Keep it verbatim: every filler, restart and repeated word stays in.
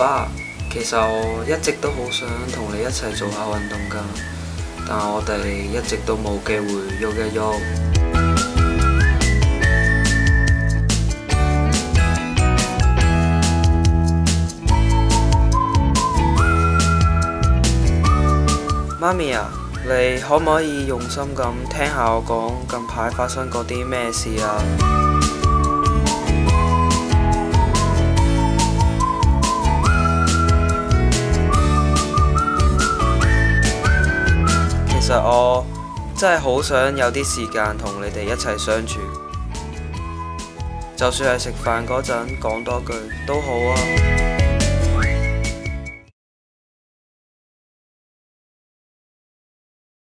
爸，其實我一直都好想同你一齊做下運動㗎，但係我哋一直都冇機會喐一喐。媽咪啊，你可唔可以用心咁聽下我講近排發生過啲咩事啊？其實我真係好想有啲時間同你哋一齊相處，就算係食飯嗰陣講多句都好啊。